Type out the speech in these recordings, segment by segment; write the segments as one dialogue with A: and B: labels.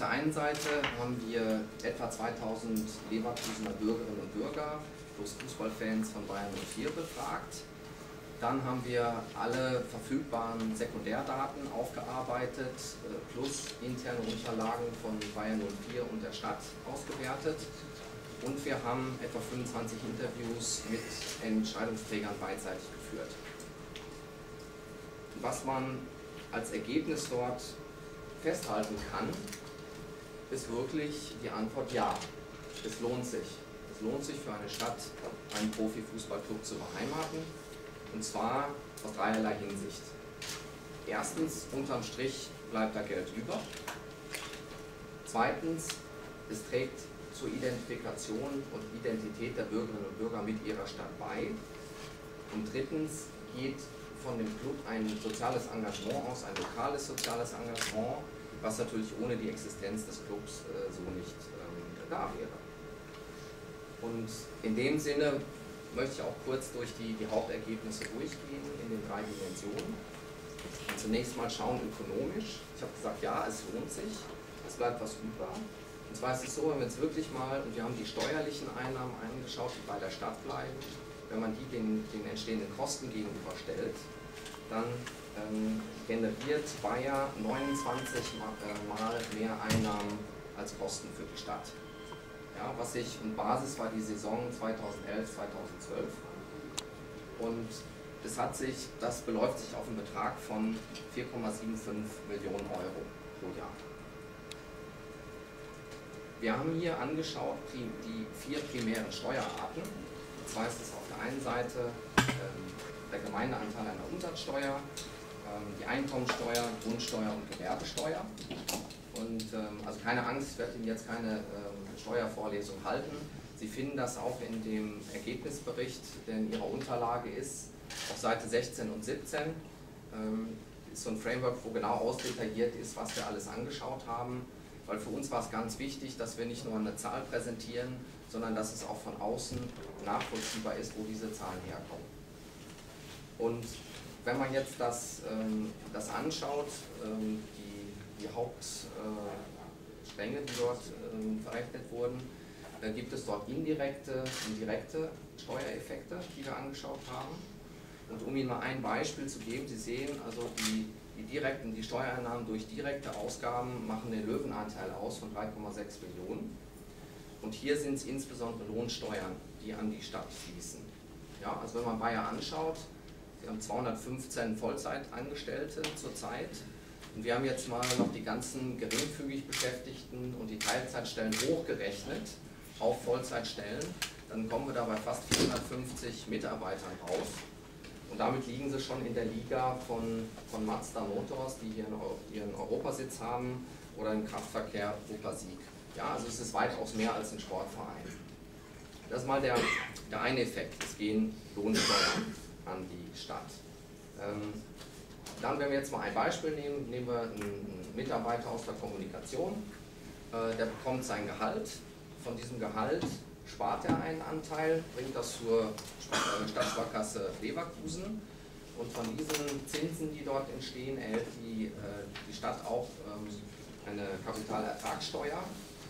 A: der einen Seite haben wir etwa 2000 Leverkusener Bürgerinnen und Bürger plus Fußballfans von Bayern 04 befragt. Dann haben wir alle verfügbaren Sekundärdaten aufgearbeitet, plus interne Unterlagen von Bayern 04 und der Stadt ausgewertet. Und wir haben etwa 25 Interviews mit Entscheidungsträgern beidseitig geführt. Was man als Ergebnis dort festhalten kann, ist wirklich die Antwort ja. Es lohnt sich. Es lohnt sich für eine Stadt, einen Profifußballclub zu beheimaten. Und zwar aus dreierlei Hinsicht. Erstens, unterm Strich bleibt da Geld über. Zweitens, es trägt zur Identifikation und Identität der Bürgerinnen und Bürger mit ihrer Stadt bei. Und drittens geht von dem Club ein soziales Engagement aus, ein lokales soziales Engagement, was natürlich ohne die Existenz des Clubs so nicht da wäre. Und in dem Sinne möchte ich auch kurz durch die Hauptergebnisse durchgehen in den 3 Dimensionen. Und zunächst mal schauen ökonomisch. Ich habe gesagt, ja, es lohnt sich, es bleibt was über. Und zwar ist es so, wenn wir jetzt wirklich mal, und wir haben die steuerlichen Einnahmen angeschaut, die bei der Stadt bleiben, wenn man die den entstehenden Kosten gegenüberstellt, dann generiert Bayer 29 Mal mehr Einnahmen als Kosten für die Stadt. Ja, und Basis war die Saison 2011, 2012. Und das beläuft sich auf einen Betrag von 4,75 Millionen Euro pro Jahr. Wir haben hier angeschaut die 4 primären Steuerarten. Und zwar ist es auf der einen Seite der Gemeindeanteil an der Umsatzsteuer, die Einkommensteuer, Grundsteuer und Gewerbesteuer. Und also keine Angst, ich werde Ihnen jetzt keine Steuervorlesung halten. Sie finden das auch in dem Ergebnisbericht, der in Ihrer Unterlage ist, auf Seite 16 und 17. Ist so ein Framework, wo genau ausdetailliert ist, was wir alles angeschaut haben. Weil für uns war es ganz wichtig, dass wir nicht nur eine Zahl präsentieren, sondern dass es auch von außen nachvollziehbar ist, wo diese Zahlen herkommen. Und wenn man jetzt das anschaut, die Hauptstränge, die dort verrechnet wurden, gibt es dort indirekte und direkte Steuereffekte, die wir angeschaut haben. Und um Ihnen mal ein Beispiel zu geben, Sie sehen, also die Steuereinnahmen durch direkte Ausgaben machen den Löwenanteil aus von 3,6 Millionen. Und hier sind es insbesondere Lohnsteuern, die an die Stadt fließen. Ja, also wenn man Bayer anschaut, wir haben 215 Vollzeitangestellte zurzeit. Und wir haben jetzt mal noch die ganzen geringfügig Beschäftigten und die Teilzeitstellen hochgerechnet auf Vollzeitstellen. Dann kommen wir da bei fast 450 Mitarbeitern raus. Und damit liegen sie schon in der Liga von Mazda Motors, die hier ihren Europasitz haben, oder im Kraftverkehr Wuppersieg. Ja, also es ist weitaus mehr als ein Sportverein. Das ist mal der eine Effekt. Es gehen Lohnsteuern an die Stadt. Dann, wenn wir jetzt mal ein Beispiel nehmen, nehmen wir einen Mitarbeiter aus der Kommunikation, der bekommt sein Gehalt. Von diesem Gehalt spart er einen Anteil, bringt das zur Stadtsparkasse Leverkusen und von diesen Zinsen, die dort entstehen, erhält die Stadt auch eine Kapitalertragssteuer.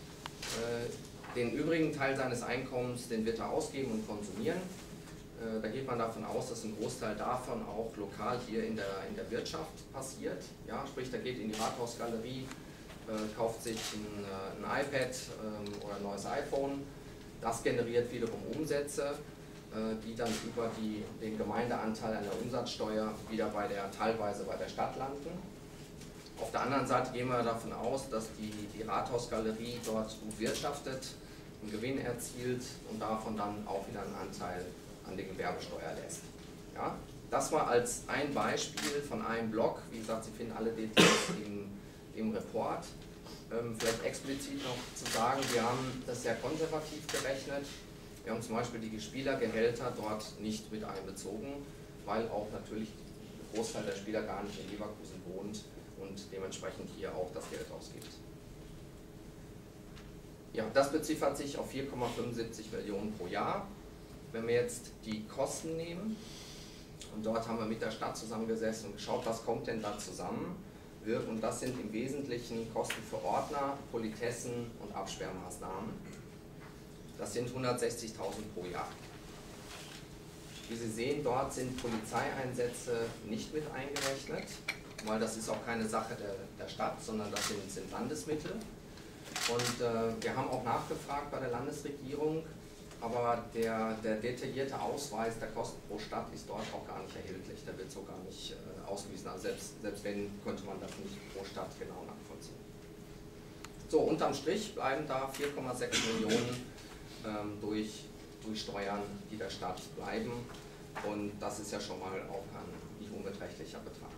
A: Den übrigen Teil seines Einkommens, den wird er ausgeben und konsumieren. Da geht man davon aus, dass ein Großteil davon auch lokal hier in der Wirtschaft passiert. Ja, sprich, da geht in die Rathausgalerie, kauft sich ein iPad oder ein neues iPhone. Das generiert wiederum Umsätze, die dann über den Gemeindeanteil an der Umsatzsteuer wieder teilweise bei der Stadt landen. Auf der anderen Seite gehen wir davon aus, dass die Rathausgalerie dort gut wirtschaftet, einen Gewinn erzielt und davon dann auch wieder einen Anteil an die Gewerbesteuer lässt. Ja? Das war als ein Beispiel von einem Blog. Wie gesagt, Sie finden alle Details im Report. Vielleicht explizit noch zu sagen, wir haben das sehr konservativ gerechnet. Wir haben zum Beispiel die Spielergehälter dort nicht mit einbezogen, weil auch natürlich ein Großteil der Spieler gar nicht in Leverkusen wohnt und dementsprechend hier auch das Geld ausgibt. Ja, das beziffert sich auf 4,75 Millionen pro Jahr. Wenn wir jetzt die Kosten nehmen, und dort haben wir mit der Stadt zusammengesessen und geschaut, was kommt denn da zusammen, und das sind im Wesentlichen Kosten für Ordner, Politessen und Absperrmaßnahmen. Das sind 160.000 pro Jahr. Wie Sie sehen, dort sind Polizeieinsätze nicht mit eingerechnet, weil das ist auch keine Sache der Stadt, sondern das sind Landesmittel. Und wir haben auch nachgefragt bei der Landesregierung, aber der detaillierte Ausweis der Kosten pro Stadt ist dort auch gar nicht erhältlich, der wird so gar nicht ausgewiesen. Also selbst wenn, könnte man das nicht pro Stadt genau nachvollziehen. So, unterm Strich bleiben da 4,6 Millionen durch Steuern, die der Stadt bleiben, und das ist ja schon mal auch ein nicht unbeträchtlicher Betrag.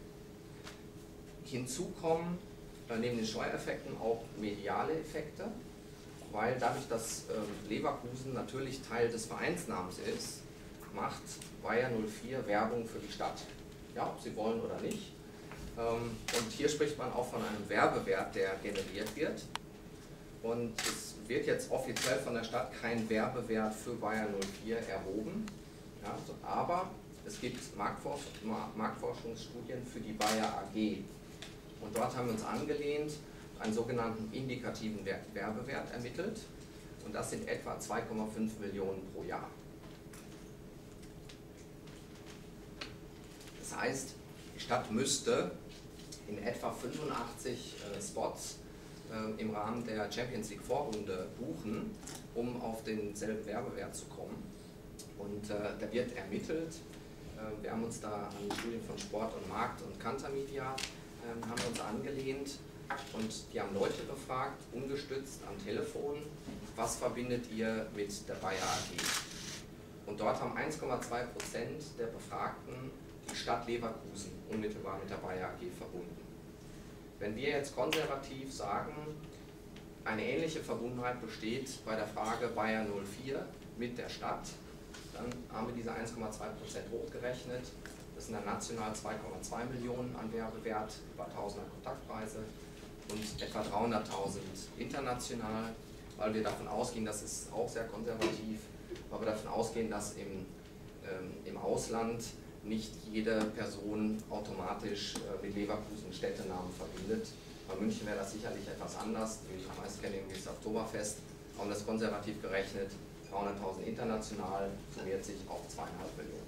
A: Hinzu kommen neben den Steuereffekten auch mediale Effekte, weil dadurch, dass Leverkusen natürlich Teil des Vereinsnamens ist, macht Bayer 04 Werbung für die Stadt, ja, ob sie wollen oder nicht. Und hier spricht man auch von einem Werbewert, der generiert wird. Und es wird jetzt offiziell von der Stadt kein Werbewert für Bayer 04 erhoben, ja, aber es gibt Marktforschungsstudien für die Bayer AG. Und dort haben wir uns angelehnt, einen sogenannten indikativen Werbewert ermittelt. Und das sind etwa 2,5 Millionen pro Jahr. Das heißt, die Stadt müsste in etwa 85 Spots im Rahmen der Champions League Vorrunde buchen, um auf denselben Werbewert zu kommen. Und da wird ermittelt. Wir haben uns da an Studien von Sport und Markt und Kantar Media haben wir uns angelehnt, und die haben Leute befragt, ungestützt am Telefon, was verbindet ihr mit der Bayer AG? Und dort haben 1,2% der Befragten die Stadt Leverkusen unmittelbar mit der Bayer AG verbunden. Wenn wir jetzt konservativ sagen, eine ähnliche Verbundenheit besteht bei der Frage Bayer 04 mit der Stadt, dann haben wir diese 1,2% hochgerechnet. Das sind dann national 2,2 Millionen an Werbewert, über 1000er Kontaktpreise und etwa 300.000 international, weil wir davon ausgehen, das ist auch sehr konservativ, weil wir davon ausgehen, dass im Ausland nicht jede Person automatisch mit Leverkusen Städtenamen verbindet. Bei München wäre das sicherlich etwas anders, die meisten kennen irgendwie das Oktoberfest, haben das konservativ gerechnet, 300.000 international, summiert sich auf 2,5 Millionen.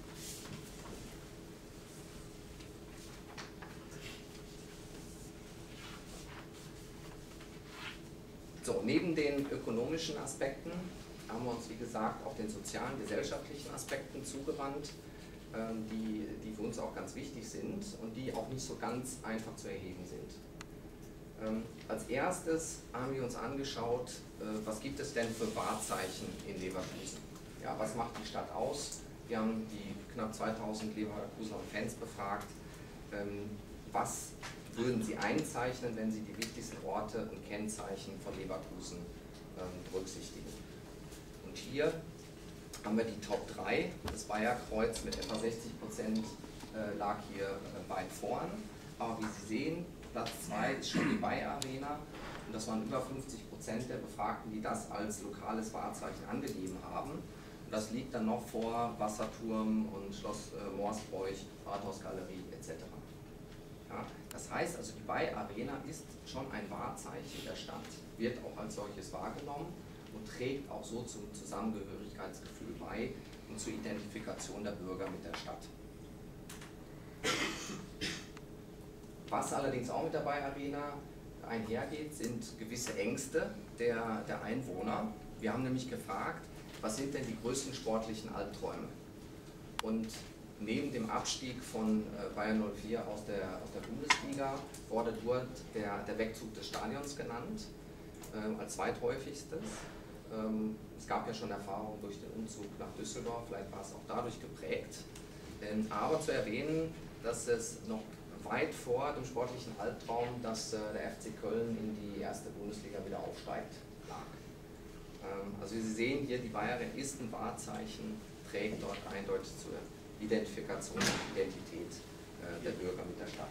A: So, neben den ökonomischen Aspekten haben wir uns, wie gesagt, auch den sozialen, gesellschaftlichen Aspekten zugewandt, die für uns auch ganz wichtig sind und die auch nicht so ganz einfach zu erheben sind. Als erstes haben wir uns angeschaut, was gibt es denn für Wahrzeichen in Leverkusen? Ja, was macht die Stadt aus? Wir haben die knapp 2000 Leverkusener Fans befragt, was würden Sie einzeichnen, wenn Sie die wichtigsten Orte und Kennzeichen von Leverkusen berücksichtigen. Und hier haben wir die Top 3. Das Bayer-Kreuz mit etwa 60% lag hier weit vorn. Aber wie Sie sehen, Platz 2 ist schon die Bayer Arena. Und das waren über 50% der Befragten, die das als lokales Wahrzeichen angegeben haben. Und das liegt dann noch vor Wasserturm und Schloss Morsbräuch, Rathausgalerie etc. Ja, das heißt also, die Bayer Arena ist schon ein Wahrzeichen der Stadt, wird auch als solches wahrgenommen und trägt auch so zum Zusammengehörigkeitsgefühl bei und zur Identifikation der Bürger mit der Stadt. Was allerdings auch mit der Bayer Arena einhergeht, sind gewisse Ängste der Einwohner. Wir haben nämlich gefragt, was sind denn die größten sportlichen Albträume? Und neben dem Abstieg von Bayer 04 aus der Bundesliga wurde dort der Wegzug des Stadions genannt, als zweithäufigstes. Es gab ja schon Erfahrungen durch den Umzug nach Düsseldorf, vielleicht war es auch dadurch geprägt. Aber zu erwähnen, dass es noch weit vor dem sportlichen Albtraum, dass der FC Köln in die erste Bundesliga wieder aufsteigt, lag. Also wie Sie sehen hier, die Bayerin ist ein Wahrzeichen, trägt dort eindeutig zur Identifikation und Identität der Bürger mit der Stadt.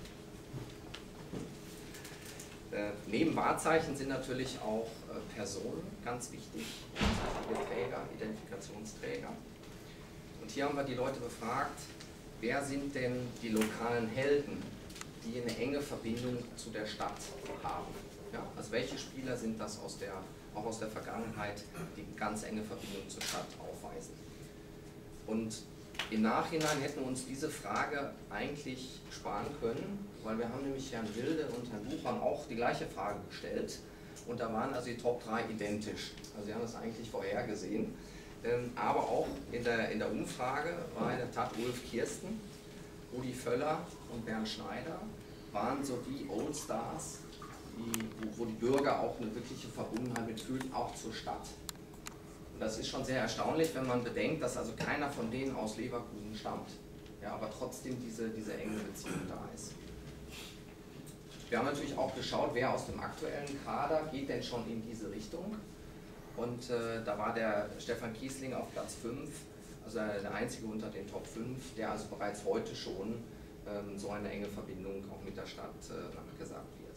A: Neben Wahrzeichen sind natürlich auch Personen ganz wichtig, Träger, Identifikationsträger. Und hier haben wir die Leute befragt, wer sind denn die lokalen Helden, die eine enge Verbindung zu der Stadt haben. Ja, also welche Spieler sind das auch aus der Vergangenheit, die ganz enge Verbindung zur Stadt aufweisen. Und im Nachhinein hätten wir uns diese Frage eigentlich sparen können, weil wir haben nämlich Herrn Wilde und Herrn Buchmann auch die gleiche Frage gestellt und da waren also die Top 3 identisch. Also sie haben das eigentlich vorhergesehen. Aber auch in der Umfrage war in der Tat Ulf Kirsten, Rudi Völler und Bernd Schneider waren so die Old Stars, wo die Bürger auch eine wirkliche Verbundenheit mitfühlen, auch zur Stadt. Und das ist schon sehr erstaunlich, wenn man bedenkt, dass also keiner von denen aus Leverkusen stammt, ja, aber trotzdem diese enge Beziehung da ist. Wir haben natürlich auch geschaut, wer aus dem aktuellen Kader geht denn schon in diese Richtung. Und da war der Stefan Kiesling auf Platz 5, also der einzige unter den Top 5, der also bereits heute schon so eine enge Verbindung auch mit der Stadt nachgesagt wird.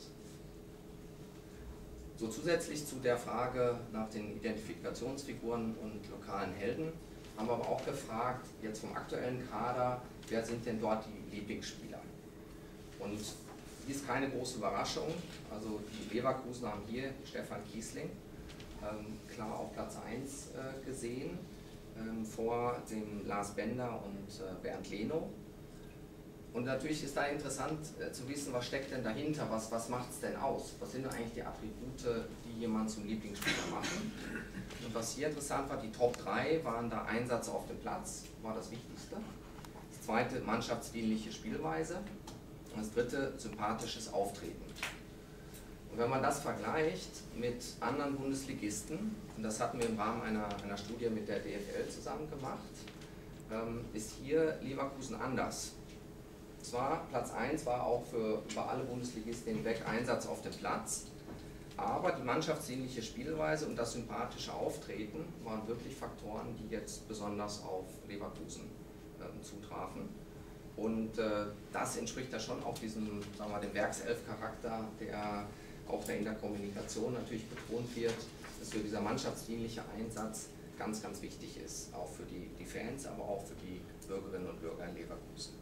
A: So zusätzlich zu der Frage nach den Identifikationsfiguren und lokalen Helden haben wir aber auch gefragt, jetzt vom aktuellen Kader, wer sind denn dort die Lieblingsspieler? Und die ist keine große Überraschung, also die Leverkusener haben hier Stefan Kiesling klar auf Platz 1 gesehen, vor dem Lars Bender und Bernd Leno. Und natürlich ist da interessant zu wissen, was steckt denn dahinter, was macht es denn aus? Was sind denn eigentlich die Attribute, die jemanden zum Lieblingsspieler machen? Und was hier interessant war, die Top 3 waren da Einsatz auf dem Platz, war das Wichtigste. Das zweite, mannschaftsdienliche Spielweise. Und das dritte, sympathisches Auftreten. Und wenn man das vergleicht mit anderen Bundesligisten, und das hatten wir im Rahmen einer Studie mit der DFL zusammen gemacht, ist hier Leverkusen anders. Zwar Platz 1 war auch über alle Bundesligisten hinweg Einsatz auf dem Platz, aber die mannschaftsdienliche Spielweise und das sympathische Auftreten waren wirklich Faktoren, die jetzt besonders auf Leverkusen zutrafen. Und das entspricht ja schon auch diesem, sagen wir mal, dem Werkself-Charakter, der auch in der Kommunikation natürlich betont wird, dass so dieser mannschaftsdienliche Einsatz ganz, ganz wichtig ist, auch für die Fans, aber auch für die Bürgerinnen und Bürger in Leverkusen.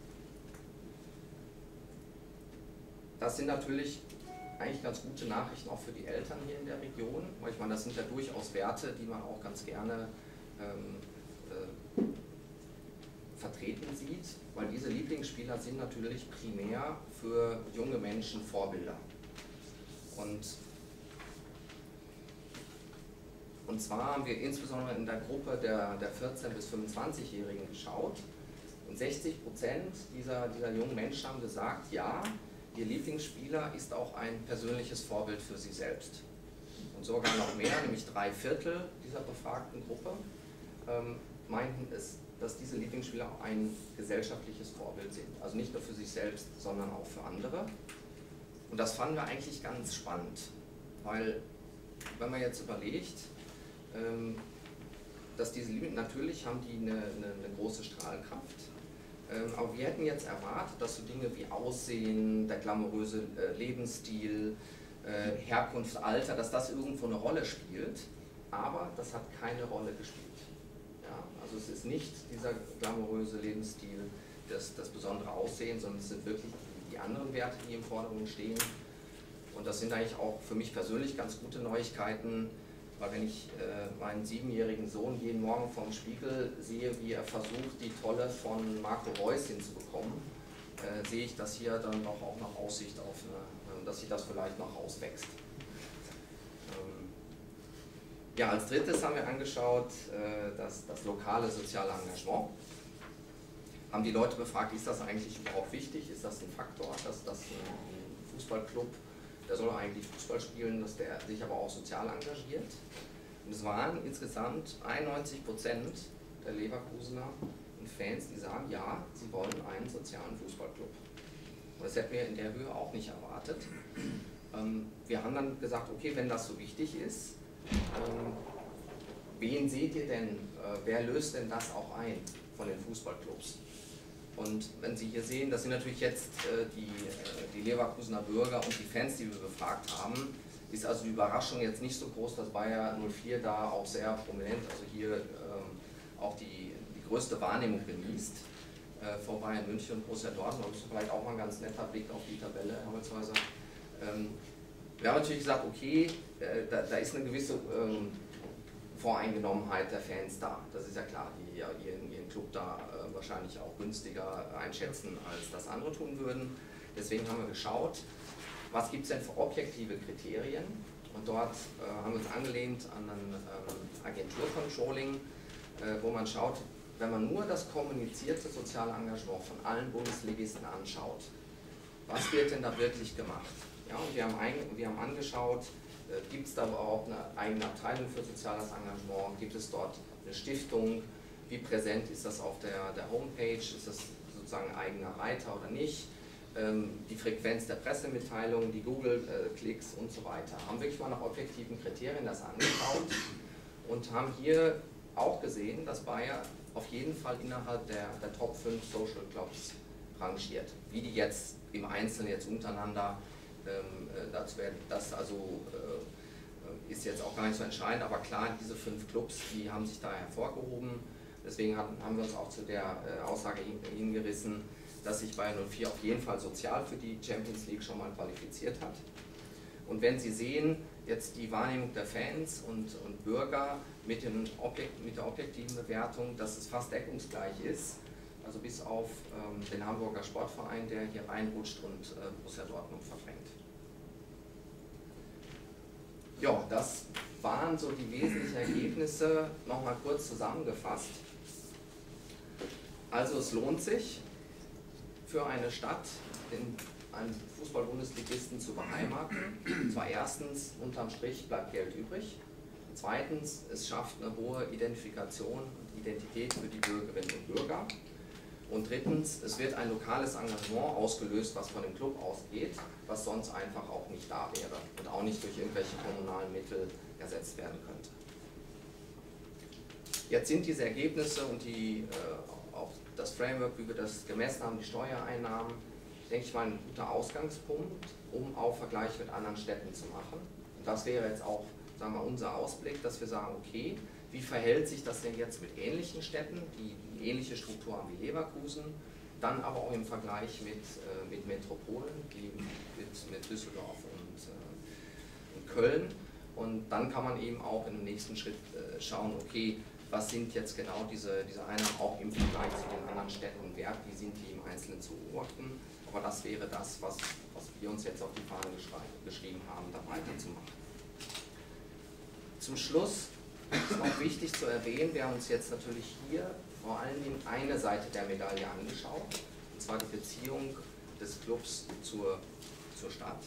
A: Das sind natürlich eigentlich ganz gute Nachrichten auch für die Eltern hier in der Region, weil ich meine, das sind ja durchaus Werte, die man auch ganz gerne vertreten sieht, weil diese Lieblingsspieler sind natürlich primär für junge Menschen Vorbilder. Und zwar haben wir insbesondere in der Gruppe der 14- bis 25-Jährigen geschaut und 60% dieser jungen Menschen haben gesagt, ja, ihr Lieblingsspieler ist auch ein persönliches Vorbild für sie selbst. Und sogar noch mehr, nämlich 3/4 dieser befragten Gruppe meinten es, dass diese Lieblingsspieler auch ein gesellschaftliches Vorbild sind. Also nicht nur für sich selbst, sondern auch für andere. Und das fanden wir eigentlich ganz spannend, weil wenn man jetzt überlegt, dass diese Lieblingsspieler, natürlich haben die eine große Strahlkraft, aber wir hätten jetzt erwartet, dass so Dinge wie Aussehen, der glamouröse Lebensstil, Herkunft, Alter, dass das irgendwo eine Rolle spielt, aber das hat keine Rolle gespielt. Ja, also es ist nicht dieser glamouröse Lebensstil, das besondere Aussehen, sondern es sind wirklich die anderen Werte, die im Vordergrund stehen. Und das sind eigentlich auch für mich persönlich ganz gute Neuigkeiten, weil wenn ich meinen 7-jährigen Sohn jeden Morgen vorm Spiegel sehe, wie er versucht, die Tolle von Marco Reus hinzubekommen, sehe ich, dass hier dann doch auch noch Aussicht auf dass sich das vielleicht noch auswächst. Ja, als drittes haben wir angeschaut, das lokale soziale Engagement. Haben die Leute befragt, ist das eigentlich überhaupt wichtig? Ist das ein Faktor, dass das ein Fußballclub, der soll eigentlich Fußball spielen, dass der sich aber auch sozial engagiert? Und es waren insgesamt 91% der Leverkusener und Fans, die sagen, ja, sie wollen einen sozialen Fußballclub. Und das hätten wir in der Höhe auch nicht erwartet. Wir haben dann gesagt, okay, wenn das so wichtig ist, wen seht ihr denn, wer löst denn das auch ein von den Fußballclubs? Und wenn Sie hier sehen, das sind natürlich jetzt die Leverkusener Bürger und die Fans, die wir befragt haben, ist also die Überraschung jetzt nicht so groß, dass Bayer 04 da auch sehr prominent, also hier auch die größte Wahrnehmung genießt. vor Bayern München und Borussia Dortmund. Das ist vielleicht auch mal ein ganz netter Blick auf die Tabelle, Herr Holzhäuser. Wir haben natürlich gesagt, okay, da ist eine gewisse Voreingenommenheit der Fans da. Das ist ja klar, die ja ihren Club da wahrscheinlich auch günstiger einschätzen, als das andere tun würden. Deswegen haben wir geschaut, was gibt es denn für objektive Kriterien? Und dort haben wir uns angelehnt an ein Agenturcontrolling, wo man schaut, wenn man nur das kommunizierte soziale Engagement von allen Bundesligisten anschaut, was wird denn da wirklich gemacht? Ja, und wir haben angeschaut, gibt es da auch eine eigene Abteilung für soziales Engagement, gibt es dort eine Stiftung, wie präsent ist das auf der Homepage, ist das sozusagen ein eigener Reiter oder nicht, die Frequenz der Pressemitteilungen, die Google-Klicks und so weiter. Haben wirklich mal nach objektiven Kriterien das angeschaut und haben hier auch gesehen, dass Bayer auf jeden Fall innerhalb der Top 5 Social Clubs rangiert. Wie die jetzt im Einzelnen jetzt untereinander, das also ist jetzt auch gar nicht so entscheidend, aber klar, diese 5 Clubs, die haben sich da hervorgehoben. Deswegen haben wir uns auch zu der Aussage hingerissen, dass sich Bayer 04 auf jeden Fall sozial für die Champions League schon mal qualifiziert hat. Und wenn Sie sehen, jetzt die Wahrnehmung der Fans und Bürger mit der objektiven Bewertung, dass es fast deckungsgleich ist, also bis auf den Hamburger Sportverein, der hier reinrutscht und Borussia Dortmund verdrängt. Ja, das waren so die wesentlichen Ergebnisse, nochmal kurz zusammengefasst. Also es lohnt sich für eine Stadt, einen Fußball-Bundesligisten zu beheimaten. Und zwar erstens, unterm Strich bleibt Geld übrig. Zweitens, es schafft eine hohe Identifikation und Identität für die Bürgerinnen und Bürger. Und drittens, es wird ein lokales Engagement ausgelöst, was von dem Club ausgeht, was sonst einfach auch nicht da wäre und auch nicht durch irgendwelche kommunalen Mittel ersetzt werden könnte. Jetzt sind diese Ergebnisse und auch das Framework, wie wir das gemessen haben, die Steuereinnahmen, denke ich mal, ein guter Ausgangspunkt, um auch Vergleich mit anderen Städten zu machen. Und das wäre jetzt auch, sagen wir, unser Ausblick, dass wir sagen, okay, wie verhält sich das denn jetzt mit ähnlichen Städten, die eine ähnliche Struktur haben wie Leverkusen, dann aber auch im Vergleich mit Metropolen, wie mit Düsseldorf und Köln. Und dann kann man eben auch im nächsten Schritt schauen, okay, was sind jetzt genau diese Einnahmen auch im Vergleich zu den anderen Städten wert, wie sind die im Einzelnen zu beobachten. Aber das wäre das, was wir uns jetzt auf die Fahne geschrieben haben, da weiterzumachen. Zum Schluss ist noch wichtig zu erwähnen, wir haben uns jetzt natürlich hier vor allen Dingen eine Seite der Medaille angeschaut, und zwar die Beziehung des Clubs zur Stadt.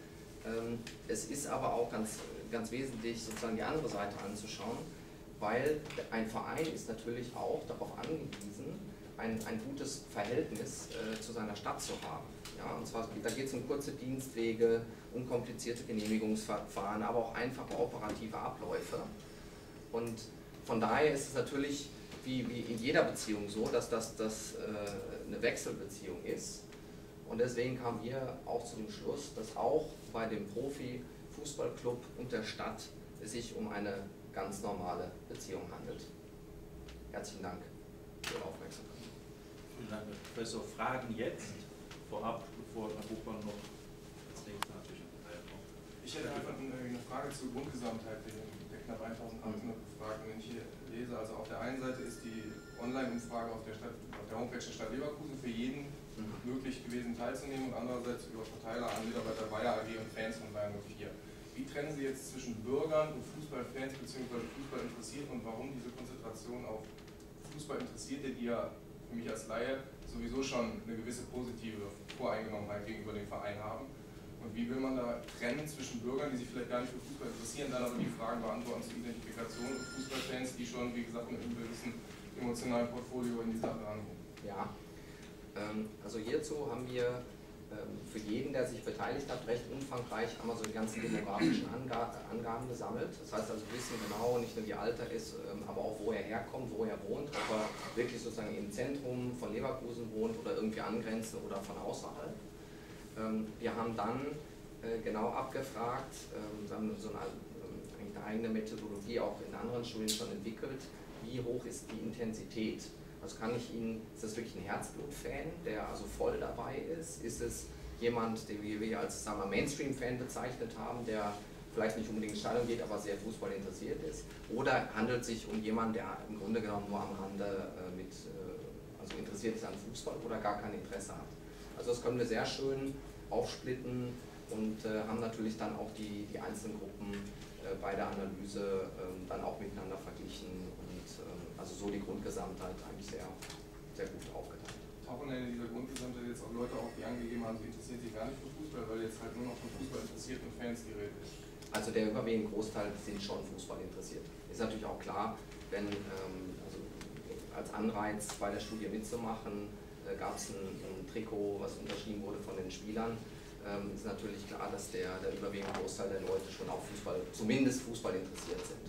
A: Es ist aber auch ganz wesentlich, sozusagen die andere Seite anzuschauen, weil ein Verein ist natürlich auch darauf angewiesen, ein gutes Verhältnis zu seiner Stadt zu haben. Ja, und zwar, da geht es um kurze Dienstwege, unkomplizierte Genehmigungsverfahren, aber auch einfache operative Abläufe. Und von daher ist es natürlich wie in jeder Beziehung so, dass das eine Wechselbeziehung ist. Und deswegen kamen wir auch zu dem Schluss, dass auch bei dem Profi-Fußballclub und der Stadt es sich um eine ganz normale Beziehung handelt. Herzlichen Dank für Ihre Aufmerksamkeit.
B: Vielen Dank, Herr Professor. Fragen jetzt vorab, bevor Herr Buchmann noch als nächstes natürlich teilkommt.
C: Ich hätte einfach eine Frage zur Grundgesamtheit der knapp 1800 Befragten. Wenn ich hier lese, also auf der einen Seite ist die Online-Umfrage auf der Homepage der Stadt Leverkusen für jeden möglich gewesen teilzunehmen und andererseits über Verteiler an Mitarbeiter Bayer AG und Fans von Bayern 04. Wie trennen Sie jetzt zwischen Bürgern und Fußballfans bzw. Fußballinteressierten und warum diese Konzentration auf Fußballinteressierte, die ja für mich als Laie sowieso schon eine gewisse positive Voreingenommenheit gegenüber dem Verein haben? Und wie will man da trennen zwischen Bürgern, die sich vielleicht gar nicht für Fußball interessieren, dann aber die Fragen beantworten zur Identifikation und Fußballfans, die schon, wie gesagt, mit einem gewissen emotionalen Portfolio in die Sache rangehen?
A: Ja, also hierzu haben wir für jeden, der sich beteiligt hat, recht umfangreich einmal so die ganzen demografischen Angaben gesammelt. Das heißt also, wir wissen genau nicht nur, wie alt er ist, aber auch, wo er herkommt, wo er wohnt, ob er wirklich sozusagen im Zentrum von Leverkusen wohnt oder irgendwie angrenzend oder von außerhalb. Wir haben dann genau abgefragt, wir haben so eine eigene Methodologie auch in anderen Studien schon entwickelt, wie hoch ist die Intensität. Also ist das wirklich ein Herzblut-Fan, der also voll dabei ist? Ist es jemand, den wir als Mainstream-Fan bezeichnet haben, der vielleicht nicht unbedingt ins Stadion geht, aber sehr Fußball interessiert ist? Oder handelt es sich um jemanden, der im Grunde genommen nur am Rande also interessiert ist an Fußball oder gar kein Interesse hat? Also das können wir sehr schön aufsplitten und haben natürlich dann auch die einzelnen Gruppen bei der Analyse dann auch miteinander verglichen und also so die Grundgesamtheit eigentlich sehr, sehr gut aufgeteilt.
C: Tauchen in dieser Grundgesamtheit jetzt auch Leute auf, die angegeben haben, sie interessieren sich gar nicht für Fußball, weil jetzt halt nur noch von Fußball interessierten Fans die Rede ist?
A: Also der überwiegende Großteil sind schon Fußball interessiert. Ist natürlich auch klar, wenn also als Anreiz bei der Studie mitzumachen, gab es ein Trikot, was unterschrieben wurde von den Spielern. Ist natürlich klar, dass der überwiegende Großteil der Leute schon auch zumindest Fußball interessiert sind.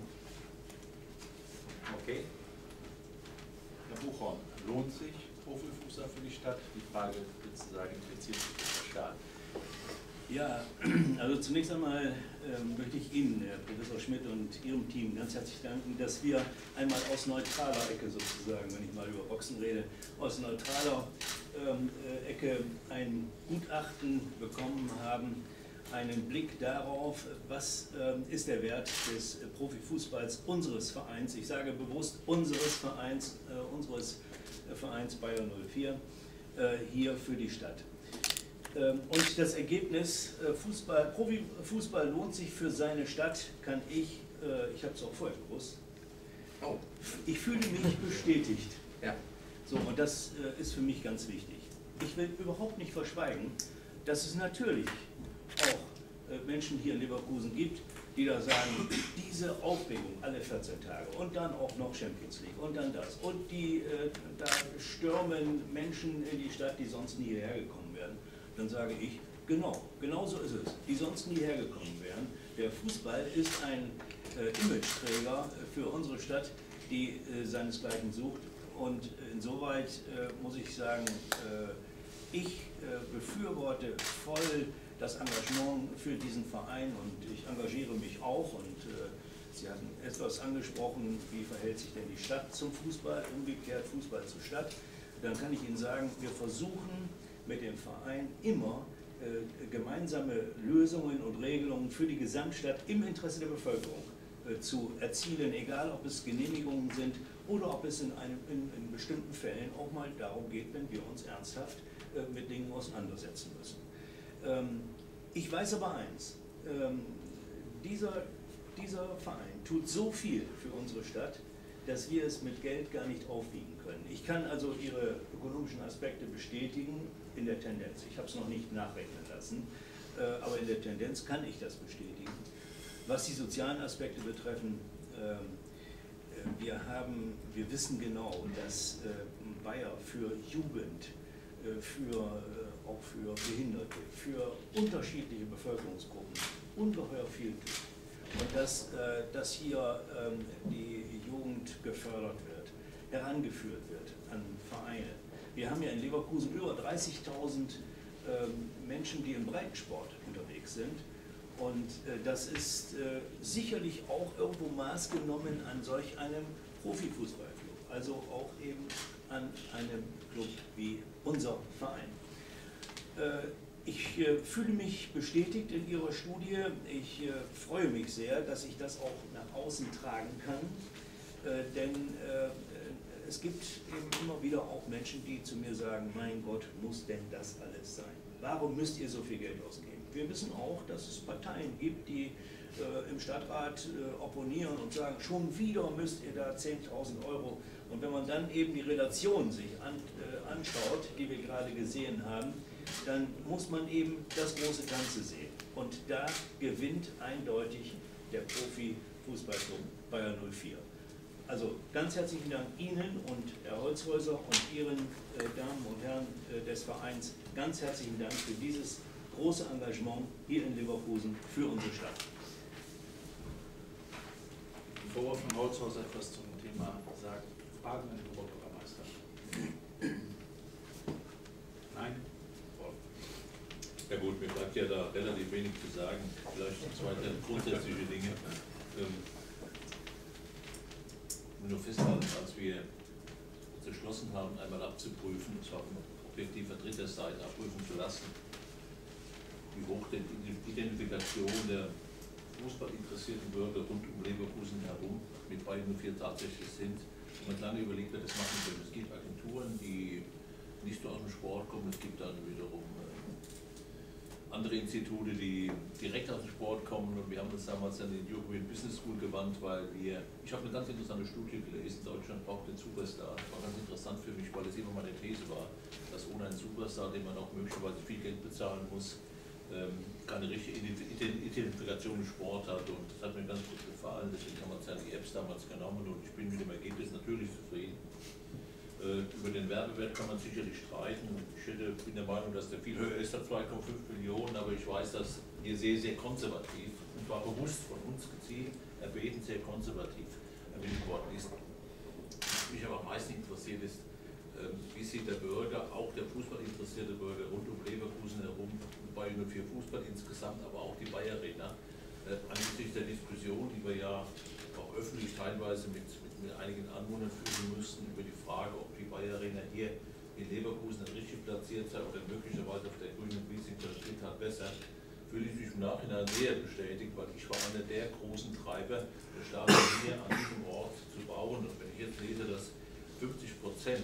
B: Okay. Herr Buchhorn, lohnt sich Profifußball für die Stadt? Die Frage sozusagen interessiert sich der Staat.
D: Ja, also zunächst einmal möchte ich Ihnen, Herr Professor Schmidt, und Ihrem Team ganz herzlich danken, dass wir einmal aus neutraler Ecke sozusagen, wenn ich mal über Boxen rede, aus neutraler Ecke ein Gutachten bekommen haben, einen Blick darauf, was ist der Wert des Profifußballs unseres Vereins, ich sage bewusst unseres Vereins Bayer 04, hier für die Stadt. Und das Ergebnis, Profifußball lohnt sich für seine Stadt, kann ich habe es auch vorher gewusst, ich fühle mich bestätigt.
A: Ja.
D: So, und das ist für mich ganz wichtig. Ich will überhaupt nicht verschweigen, dass es natürlich auch Menschen hier in Leverkusen gibt, die da sagen, diese Aufregung alle 14 Tage und dann auch noch Champions League und dann das. Und da stürmen Menschen in die Stadt, die sonst nie hierher gekommen wären. Dann sage ich, genau so ist es, die sonst nie hergekommen wären. Der Fußball ist ein Imageträger für unsere Stadt, die seinesgleichen sucht. Und insoweit muss ich sagen, ich befürworte voll das Engagement für diesen Verein und ich engagiere mich auch. Und Sie hatten etwas angesprochen, wie verhält sich denn die Stadt zum Fußball, umgekehrt Fußball zur Stadt. Dann kann ich Ihnen sagen, wir versuchen mit dem Verein immer gemeinsame Lösungen und Regelungen für die Gesamtstadt im Interesse der Bevölkerung zu erzielen, egal ob es Genehmigungen sind oder ob es in bestimmten Fällen auch mal darum geht, wenn wir uns ernsthaft mit Dingen auseinandersetzen müssen. Ich weiß aber eins, dieser Verein tut so viel für unsere Stadt, dass wir es mit Geld gar nicht aufwiegen können. Ich kann also Ihre ökonomischen Aspekte bestätigen in der Tendenz. Ich habe es noch nicht nachrechnen lassen, aber in der Tendenz kann ich das bestätigen. Was die sozialen Aspekte betreffen, wir wissen genau, dass Bayer für Jugend, auch für Behinderte, für unterschiedliche Bevölkerungsgruppen ungeheuer viel tut. Und dass hier die Jugend gefördert wird, herangeführt wird an Vereine. Wir haben ja in Leverkusen über 30.000 Menschen, die im Breitensport unterwegs sind. Und das ist sicherlich auch irgendwo maßgenommen an solch einem Profifußballclub, also auch eben an einem Club wie unser Verein. Ich fühle mich bestätigt in Ihrer Studie. Ich freue mich sehr, dass ich das auch nach außen tragen kann, denn es gibt eben immer wieder auch Menschen, die zu mir sagen, mein Gott, muss denn das alles sein? Warum müsst ihr so viel Geld ausgeben? Wir wissen auch, dass es Parteien gibt, die im Stadtrat opponieren und sagen, schon wieder müsst ihr da 10.000 Euro. Und wenn man dann eben die Relation sich anschaut, die wir gerade gesehen haben, dann muss man eben das große Ganze sehen. Und da gewinnt eindeutig der Profi-Fußballclub Bayer 04. Also ganz herzlichen Dank Ihnen und Herr Holzhäuser und Ihren Damen und Herren des Vereins. Ganz herzlichen Dank für dieses große Engagement hier in Leverkusen für unsere Stadt.
B: Bevor wir von Holzhäuser etwas zum Thema sagen, Fragen an den Oberbürgermeister? Nein?
E: Ja gut, mir bleibt ja da relativ wenig zu sagen. Vielleicht zwei grundsätzliche Dinge. Nur festhalten, als wir beschlossen haben, einmal abzuprüfen, und zwar von objektiver dritter Seite abprüfen zu lassen, wie hoch denn die Identifikation der fußballinteressierten Bürger rund um Leverkusen herum mit Bayern 04 tatsächlich sind. Und man lange überlegt, wer das machen können. Es gibt Agenturen, die nicht nur aus dem Sport kommen, es gibt dann wiederum andere Institute, die direkt aus dem Sport kommen, und wir haben uns damals an die European Business School gewandt, weil ich habe eine ganz interessante Studie gelesen, Deutschland braucht den Superstar. Das war ganz interessant für mich, weil es immer meine These war, dass ohne einen Superstar, den man auch möglicherweise viel Geld bezahlen muss, keine richtige Identifikation im Sport hat, und das hat mir ganz gut gefallen, deswegen haben wir uns ja die Apps damals genommen, und ich bin mit dem Ergebnis natürlich zufrieden. Über den Werbewert kann man sicherlich streiten. Ich bin der Meinung, dass der viel höher ist als 2,5 Millionen, aber ich weiß, dass hier sehr, sehr konservativ, und zwar bewusst von uns gezielt, erbeten sehr konservativ ermittelt worden ist. Was mich aber am meisten interessiert ist, wie sieht der Bürger, auch der fußballinteressierte Bürger rund um Leverkusen herum, Bayern 04 Fußball insgesamt, aber auch die Bayer Arena, angesichts der Diskussion, die wir ja auch öffentlich teilweise mit einigen Anwohnern führen müssten, über die Frage, ob die Bayer Arena hier in Leverkusen richtig platziert sei oder möglicherweise auf der grünen Wiese in Köln hat besser, fühle ich mich im Nachhinein sehr bestätigt, weil ich war einer der großen Treiber, das Stadion hier an diesem Ort zu bauen. Und wenn ich jetzt lese, dass 50%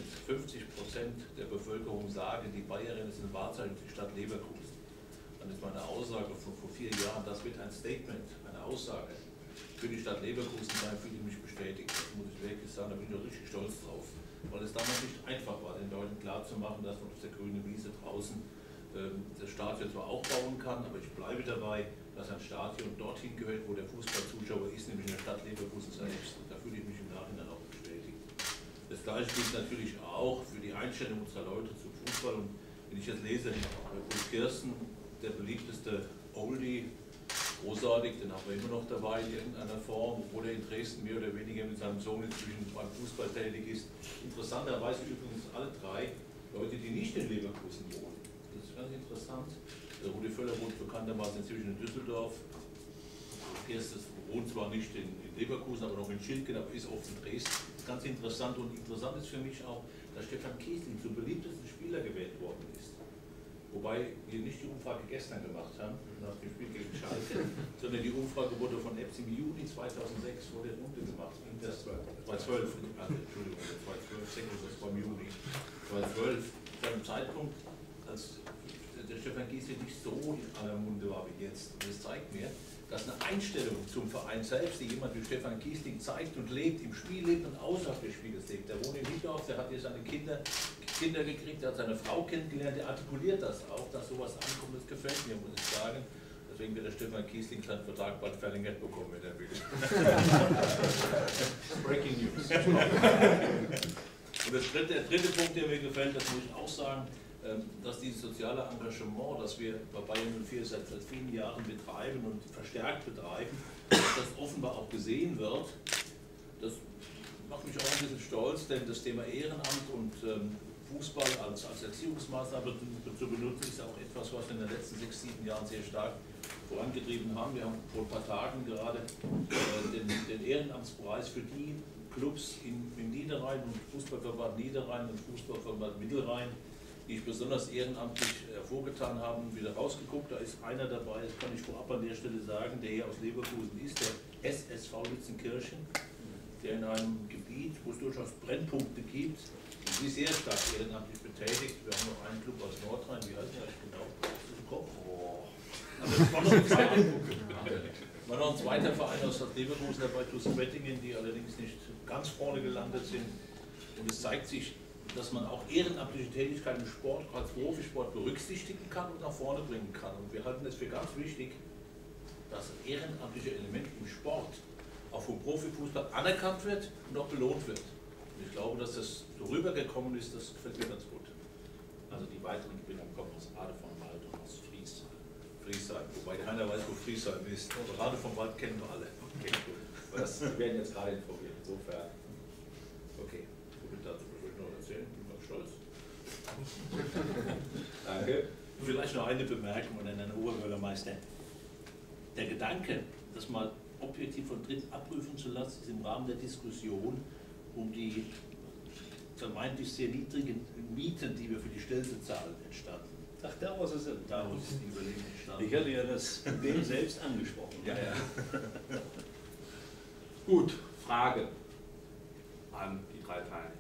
E: der Bevölkerung sagen, die Bayer Arena ist ein Wahrzeichen für die Stadt Leverkusen, dann ist meine Aussage von vor 4 Jahren, das wird ein Statement, eine Aussage für die Stadt Leverkusen sein, fühle ich mich bestätigt. Das muss ich wirklich sagen, da bin ich auch richtig stolz drauf, weil es damals nicht einfach war, den Leuten klarzumachen, dass man auf der grünen Wiese draußen das Stadion zwar auch bauen kann, aber ich bleibe dabei, dass ein Stadion dorthin gehört, wo der Fußballzuschauer ist, nämlich in der Stadt Leverkusen selbst. Und da fühle ich mich im Nachhinein auch bestätigt. Das Gleiche gilt natürlich auch für die Einstellung unserer Leute zum Fußball. Und wenn ich jetzt lese, Ulf Kirsten, der beliebteste Oldie, großartig, den haben wir immer noch dabei in irgendeiner Form, obwohl er in Dresden mehr oder weniger mit seinem Sohn inzwischen beim Fußball tätig ist. Interessanterweise übrigens alle 3 Leute, die nicht in Leverkusen wohnen. Das ist ganz interessant. Der Rudi Völler wohnt bekanntermaßen inzwischen in Düsseldorf. Erstes wohnt zwar nicht in Leverkusen, aber noch in Schildgen, aber ist oft in Dresden. Das ist ganz interessant, und interessant ist für mich auch, dass Stefan Kiesling zum beliebtesten Spieler gewählt worden ist. Wobei wir nicht die Umfrage gestern gemacht haben, nach dem Spiel gegen Schalke, sondern die Umfrage wurde von Apps im Juni 2006 vor der Runde gemacht. Das war 2012, Entschuldigung, 2012, das war im Juni. 2012, zu einem Zeitpunkt, als der Stefan Giesling nicht so in aller Munde war wie jetzt. Und das zeigt mir, dass eine Einstellung zum Verein selbst, die jemand wie Stefan Giesling zeigt und lebt, im Spiel lebt und außerhalb des Spieles lebt. Der wohnt in Niedorf, der hat hier seine Kinder gekriegt, der hat seine Frau kennengelernt, der artikuliert das auch, dass sowas ankommt, das gefällt mir, muss ich sagen. Deswegen wird der Stefan Giesling seinen Vertrag bald verlängert bekommen, wenn er will. Breaking News. Und der dritte Punkt, der mir gefällt, das muss ich auch sagen, dass dieses soziale Engagement, das wir bei Bayern 04 seit vielen Jahren betreiben und verstärkt betreiben, dass das offenbar auch gesehen wird, das macht mich auch ein bisschen stolz, denn das Thema Ehrenamt und Fußball als Erziehungsmaßnahme zu benutzen, ist auch etwas, was wir in den letzten 6, 7 Jahren sehr stark vorangetrieben haben. Wir haben vor ein paar Tagen gerade den Ehrenamtspreis für die Clubs im Niederrhein und Fußballverband Niederrhein und Fußballverband Mittelrhein, die ich besonders ehrenamtlich hervorgetan haben, wieder rausgeguckt. Da ist einer dabei, das kann ich vorab an der Stelle sagen, der hier aus Leverkusen ist, der SSV Lützenkirchen, der in einem Gebiet, wo es durchaus Brennpunkte gibt, die sehr stark ehrenamtlich betätigt. Wir haben noch einen Club aus Nordrhein, wie heißt der genau? Oh. Aber es war noch ein zweiter Verein aus Leverkusen dabei, TuS Wettingen, die allerdings nicht ganz vorne gelandet sind. Und es zeigt sich, dass man auch ehrenamtliche Tätigkeit im Sport, als Profisport berücksichtigen kann und nach vorne bringen kann. Und wir halten es für ganz wichtig, dass das ehrenamtliche Element im Sport auch vom Profifußball anerkannt wird und auch belohnt wird. Und ich glaube, dass das so rübergekommen ist, das gefällt mir ganz gut.
B: Also die weiteren Gewinnungen kommen aus Radevormwald und aus Friesheim, wobei keiner weiß, wo Friesheim ist. Radevormwald kennen wir alle. Okay, gut. Wir werden jetzt gerade informiert, insofern. Okay, gut, dazu würde ich noch erzählen, ich bin ganz stolz. Danke.
E: Vielleicht noch eine Bemerkung an den Oberbürgermeister. Der Gedanke, das mal objektiv von Dritten abprüfen zu lassen, ist im Rahmen der Diskussion um die vermeintlich sehr niedrigen Mieten, die wir für die Stelze zahlen, entstanden.
D: Ach, daraus ist es.
E: Daraus ist die Überlegung entstanden.
D: Ich hatte ja das Problem selbst angesprochen.
E: Ja, ja. Gut, Frage an die drei Teilnehmer.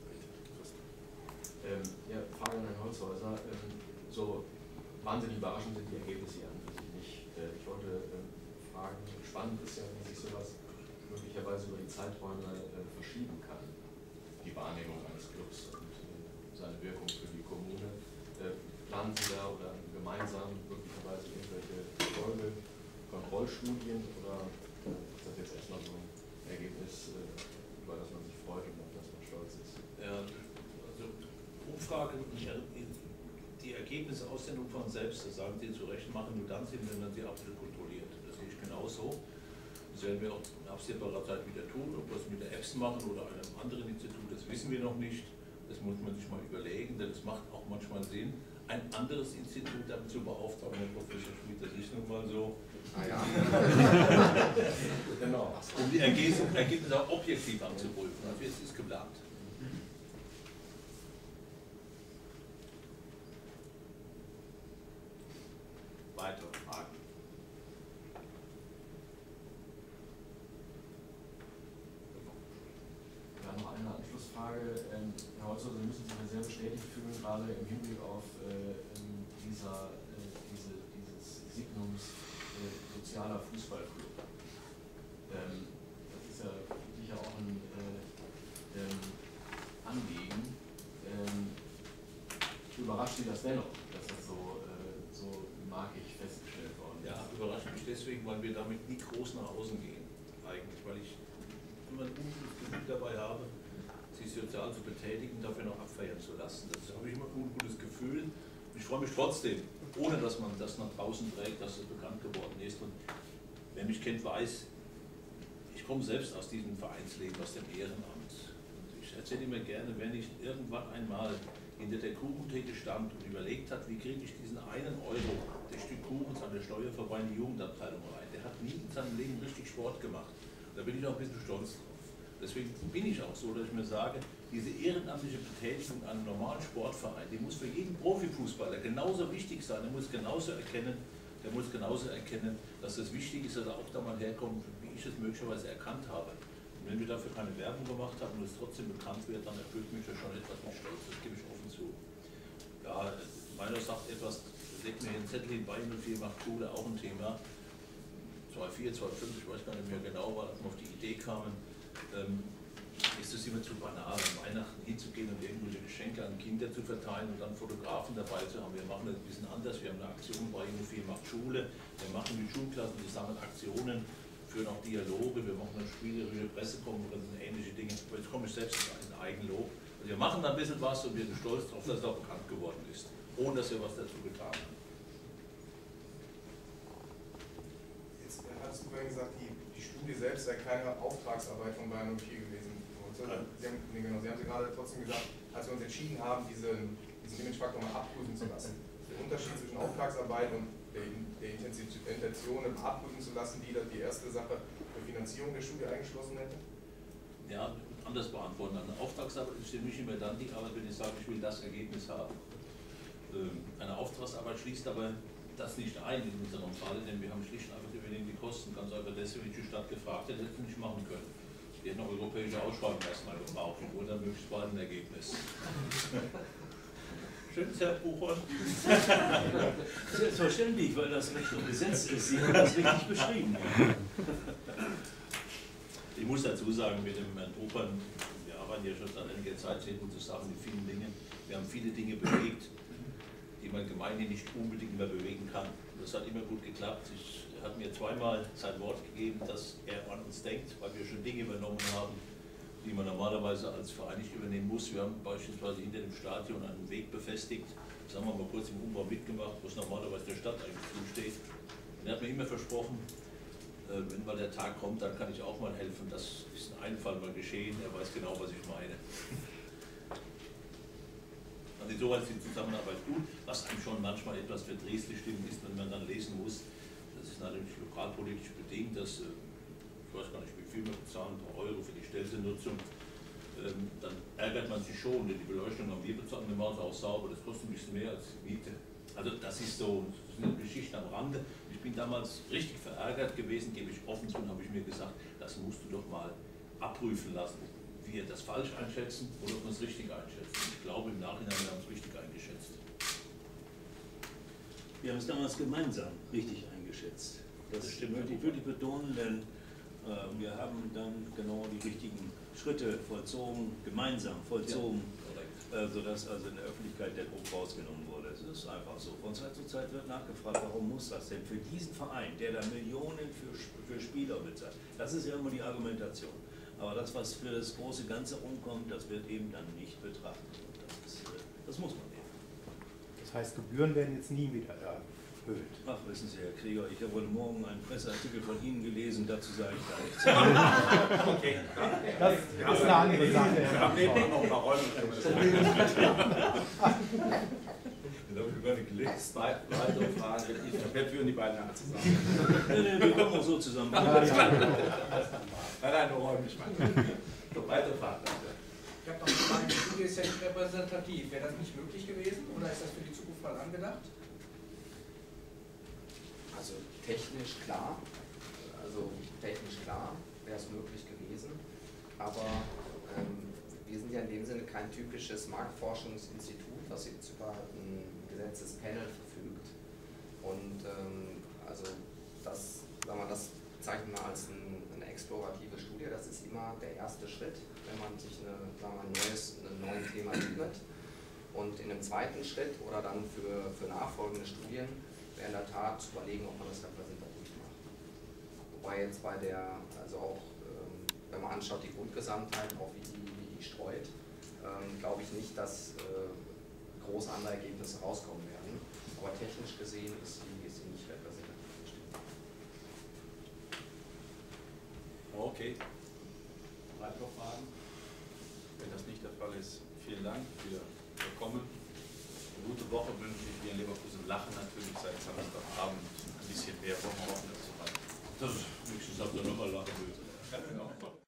F: Ja, Frage an Herrn Holzhäuser. So wahnsinnig überraschend sind die Ergebnisse hier an für sich nicht. Ich wollte fragen, spannend ist ja, wie sich sowas möglicherweise über die Zeiträume verschieben kann, die Wahrnehmung eines Clubs und seine Wirkung für die Kommune. Planen Sie da oder gemeinsam möglicherweise irgendwelche Kontrollstudien oder ist das jetzt erstmal so ein Ergebnis, über das man sich freut und auf das man stolz ist?
E: Ja, also Umfragen, die Ergebnisse aus den Umfragen selbst, das sagen Sie zu Recht, machen nur dann Sinn, wenn man sie absolut kontrolliert. Das sehe ich genauso. Das werden wir auch in absehbarer Zeit wieder tun. Ob wir es mit der EBS machen oder einem anderen Institut, das wissen wir noch nicht. Das muss man sich mal überlegen, denn es macht auch manchmal Sinn, ein anderes Institut damit zu beauftragen. Herr Professor Schmidt, das ist nun mal so.
A: Ah ja.
F: Genau.
E: Um die Ergebnisse auch objektiv anzuprüfen. Also es ist geplant. Weitere Fragen?
F: Ja, noch eine Anschlussfrage. Herr Holzhäuser, Sie müssen sich ja sehr bestätigt fühlen, gerade im Hinblick auf dieses Signums sozialer Fußballclub. Das ist ja sicher auch ein Anliegen. Überrascht Sie das dennoch, dass das so markig festgestellt worden ist?
E: Ja, überrascht mich deswegen, weil wir damit nie groß nach außen gehen, eigentlich, weil ich immer ein gutes Gefühl dabei habe, sich sozial zu betätigen, dafür noch abfeiern zu lassen. Das habe ich immer ein gutes Gefühl. Ich freue mich trotzdem, ohne dass man das nach draußen trägt, dass es bekannt geworden ist. Und wer mich kennt, weiß, ich komme selbst aus diesem Vereinsleben, aus dem Ehrenamt. Und ich erzähle immer gerne, wenn ich irgendwann einmal hinter der Kuchentheke stand und überlegt hat, wie kriege ich diesen einen Euro des Stück Kuchens an der Steuer vorbei in die Jugendabteilung rein. Der hat nie in seinem Leben richtig Sport gemacht. Da bin ich auch ein bisschen stolz drauf. Deswegen bin ich auch so, dass ich mir sage, diese ehrenamtliche Betätigung an einem normalen Sportverein, die muss für jeden Profifußballer genauso wichtig sein. Der muss genauso erkennen, dass es wichtig ist, dass er auch da mal herkommt, wie ich es möglicherweise erkannt habe. Und wenn wir dafür keine Werbung gemacht haben und es trotzdem bekannt wird, dann erfüllt mich das schon etwas mit Stolz. Das gebe ich offen zu. Ja, meiner sagt etwas, legt mir den Zettel hin, bei 04 macht Schule auch ein Thema. 2004, 2005, ich weiß gar nicht mehr genau, weil wir auf die Idee kamen, ist es immer zu banal, an Weihnachten hinzugehen und irgendwelche Geschenke an Kinder zu verteilen und dann Fotografen dabei zu haben. Wir machen das ein bisschen anders. Wir haben eine Aktion bei 04 macht Schule. Wir machen mit Schulklassen zusammen Aktionen, führen auch Dialoge, wir machen eine spielerische Pressekonferenzen, ähnliche Dinge. Jetzt komme ich selbst in Eigenlob. Also wir machen da ein bisschen was und wir sind stolz darauf, dass es auch bekannt geworden ist, ohne dass wir was dazu getan haben.
C: Jetzt hattest du vorhin gesagt, die Studie selbst sei keine Auftragsarbeit von Bayern 04 gewesen. Sie haben Sie gerade trotzdem gesagt, als wir uns entschieden haben, diesen Imagefaktor mal abprüfen zu lassen. Der Unterschied zwischen Auftragsarbeit und der Intention abprüfen zu lassen, die die erste Sache für Finanzierung der Studie eingeschlossen hätte?
E: Ja, anders beantworten. Eine Auftragsarbeit ist für mich immer dann die Arbeit, wenn ich sage, ich will das Ergebnis haben. Eine Auftragsarbeit schließt aber das nicht ein in unserem Fall, denn wir haben schlicht und einfach übernehmen die Kosten. Ganz einfach deswegen, wenn die Stadt gefragt hätte, hätte sie nicht machen können. Die hätten eine europäische Ausschreibung erstmal gebraucht und dann möglichst bald ein Ergebnis. Stimmt, Herr Buchholz?
D: Selbstverständlich, weil das Recht und Gesetz ist. Sie haben das richtig beschrieben.
E: Ich muss dazu sagen, mit dem Herrn Opern, wir arbeiten ja schon seit einiger Zeit sehr gut zusammen mit vielen Dingen. Wir haben viele Dinge bewegt, die man gemeinhin nicht unbedingt immer bewegen kann. Das hat immer gut geklappt. Er hat mir zweimal sein Wort gegeben, dass er an uns denkt, weil wir schon Dinge übernommen haben, die man normalerweise als Verein nicht übernehmen muss. Wir haben beispielsweise hinter dem Stadion einen Weg befestigt, das haben wir mal kurz im Umbau mitgemacht, wo es normalerweise der Stadt eigentlich zusteht. Und er hat mir immer versprochen, wenn mal der Tag kommt, dann kann ich auch mal helfen. Das ist in einem Fall mal geschehen, er weiß genau, was ich meine. Also insoweit ist die Zusammenarbeit gut, was einem schon manchmal etwas verdrießlich stimmt ist, wenn man dann lesen muss. Das ist natürlich lokalpolitisch bedingt, dass, ich weiß gar nicht, wie viel wir bezahlen, ein paar Euro für die Stellnutzung. dann ärgert man sich schon, denn die Beleuchtung haben wir bezahlt, wir machen es auch sauber, das kostet ein bisschen mehr als die Miete. Also das ist so, das sind Geschichten am Rande. Ich bin damals richtig verärgert gewesen, gebe ich offen zu, und habe ich mir gesagt, das musst du doch mal abprüfen lassen, ob wir das falsch einschätzen oder ob wir es richtig einschätzen. Ich glaube im Nachhinein, wir haben es richtig eingeschätzt.
D: Wir haben es damals gemeinsam richtig eingeschätzt. Das möchte ich wirklich betonen, denn wir haben dann genau die richtigen Schritte vollzogen, gemeinsam vollzogen, sodass also in der Öffentlichkeit der Druck rausgenommen wurde. Es ist einfach so. Von Zeit zu Zeit wird nachgefragt, warum muss das denn für diesen Verein, der da Millionen für Spieler bezahlt? Das ist ja immer die Argumentation. Aber das, was für das große Ganze umkommt, das wird eben dann nicht betrachtet. Und das muss man eben.
G: Das heißt, Gebühren werden jetzt nie wieder erhöht.
D: Ach, wissen Sie, Herr Krieger, ich habe heute Morgen einen Presseartikel von Ihnen gelesen, dazu sage ich gar nichts.
G: Okay, das ist eine andere Sache.
B: Wir haben nebenbei noch ein paar Räume.
E: Das habe ich gar nicht gelesen.
B: Weitere Fragen, wir führen die beiden nachher zusammen.
D: Nee, wir kommen auch so zusammen.
B: Nein, nur räumlich. So, weitere Fragen.
H: Ich habe noch eine Frage, die Studie ist ja nicht repräsentativ. Wäre das nicht möglich gewesen oder ist das für die Zukunft mal angedacht?
A: Also technisch klar wäre es möglich gewesen, aber wir sind ja in dem Sinne kein typisches Marktforschungsinstitut, das jetzt über ein Gesetzespanel verfügt. Und also das bezeichnen wir als eine explorative Studie. Das ist immer der erste Schritt, wenn man sich einem neuen Thema widmet. Und in einem zweiten Schritt oder dann für nachfolgende Studien wäre in der Tat zu überlegen, ob man das repräsentativ macht. Wobei jetzt also auch wenn man anschaut, die Grundgesamtheit, auch wie die streut, glaube ich nicht, dass große andere Ergebnisse rauskommen werden. Aber technisch gesehen ist sie nicht repräsentativ.
B: Okay. Weitere Fragen? Wenn das nicht der Fall ist, vielen Dank für Ihr Kommen. Eine gute Woche wünsche ich. Wir in Leverkusen lachen natürlich seit Samstagabend ein bisschen mehr Wochen.
E: Das ist nächstes Jahr nochmal lachen.